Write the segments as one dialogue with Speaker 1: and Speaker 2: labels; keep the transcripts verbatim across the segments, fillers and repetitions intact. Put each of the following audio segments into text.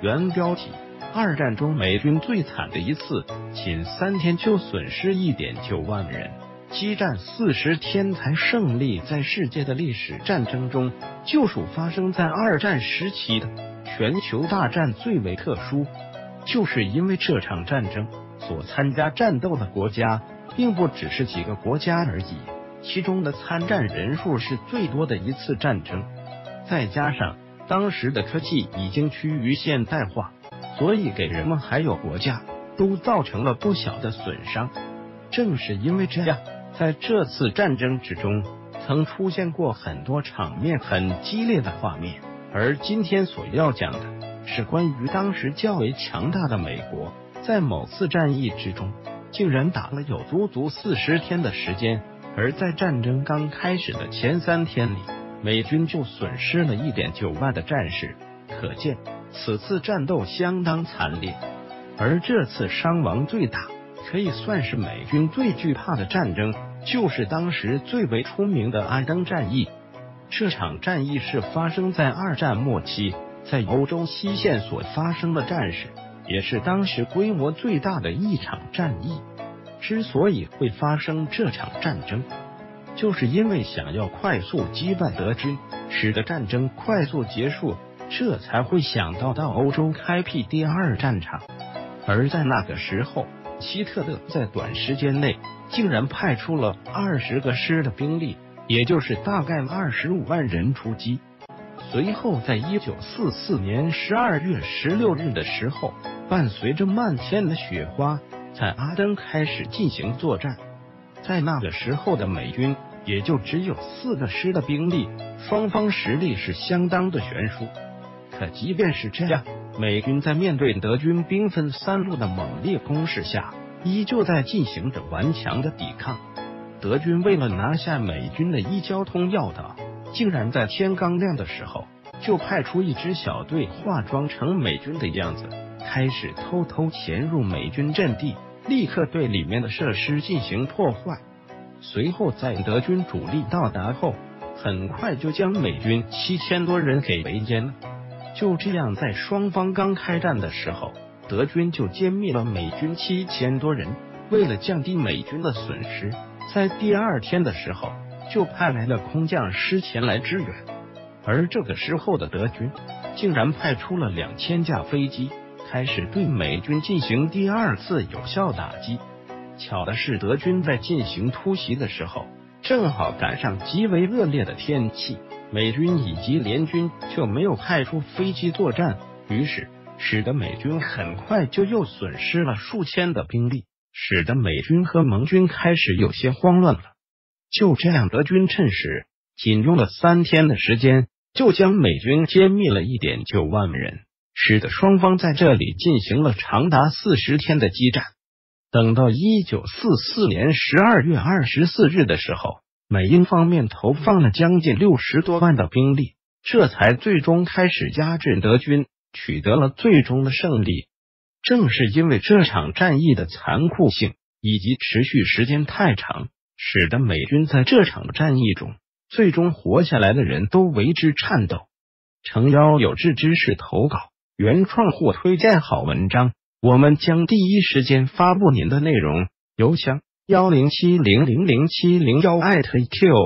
Speaker 1: 原标题：二战中美军最惨的一次，仅三天就损失 一点九万人，激战四十天才胜利。在世界的历史战争中，就属发生在二战时期的全球大战最为特殊，就是因为这场战争所参加战斗的国家并不只是几个国家而已，其中的参战人数是最多的一次战争，再加上当时的科技已经趋于现代化，所以给人们还有国家都造成了不小的损伤。正是因为这样，在这次战争之中曾出现过很多场面很激烈的画面。而今天所要讲的是关于当时较为强大的美国，在某次战役之中竟然打了有足足四十天的时间，而在战争刚开始的前三天里，美军就损失了 一点九万的战士，可见此次战斗相当惨烈。而这次伤亡最大，可以算是美军最惧怕的战争，就是当时最为出名的阿登战役。这场战役是发生在二战末期，在欧洲西线所发生的战事，也是当时规模最大的一场战役。之所以会发生这场战争，就是因为想要快速击败德军，使得战争快速结束，这才会想到到欧洲开辟第二战场。而在那个时候，希特勒在短时间内竟然派出了二十个师的兵力，也就是大概二十五万人出击。随后在一九四四年十二月十六日的时候，伴随着漫天的雪花，在阿登开始进行作战。在那个时候的美军也就只有四个师的兵力，双方实力是相当的悬殊。可即便是这样，美军在面对德军兵分三路的猛烈攻势下，依旧在进行着顽强的抵抗。德军为了拿下美军的一交通要道，竟然在天刚亮的时候就派出一支小队化妆成美军的样子，开始偷偷潜入美军阵地，立刻对里面的设施进行破坏。随后在德军主力到达后，很快就将美军七千多人给围歼了。就这样，在双方刚开战的时候，德军就歼灭了美军七千多人。为了降低美军的损失，在第二天的时候就派来了空降师前来支援。而这个时候的德军竟然派出了两千架飞机，开始对美军进行第二次有效打击。巧的是，德军在进行突袭的时候正好赶上极为恶劣的天气，美军以及联军就没有派出飞机作战，于是使得美军很快就又损失了数千的兵力，使得美军和盟军开始有些慌乱了。就这样，德军趁势仅用了三天的时间，就将美军歼灭了 一点九万人，使得双方在这里进行了长达四十天的激战。等到一九四四年十二月二十四日的时候，美英方面投放了将近六十多万的兵力，这才最终开始压制德军，取得了最终的胜利。正是因为这场战役的残酷性以及持续时间太长，使得美军在这场战役中最终活下来的人都为之颤抖。诚邀有志之士投稿原创或推荐好文章，我们将第一时间发布您的内容。邮箱幺零七零零零七零幺艾特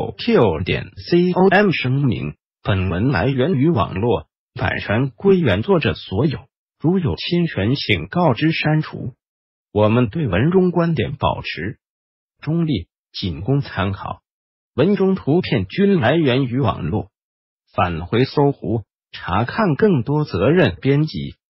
Speaker 1: qq 点 com。 声明：本文来源于网络，版权归原作者所有，如有侵权请告知删除。我们对文中观点保持中立，仅供参考。文中图片均来源于网络，返回搜狐查看更多责任编辑。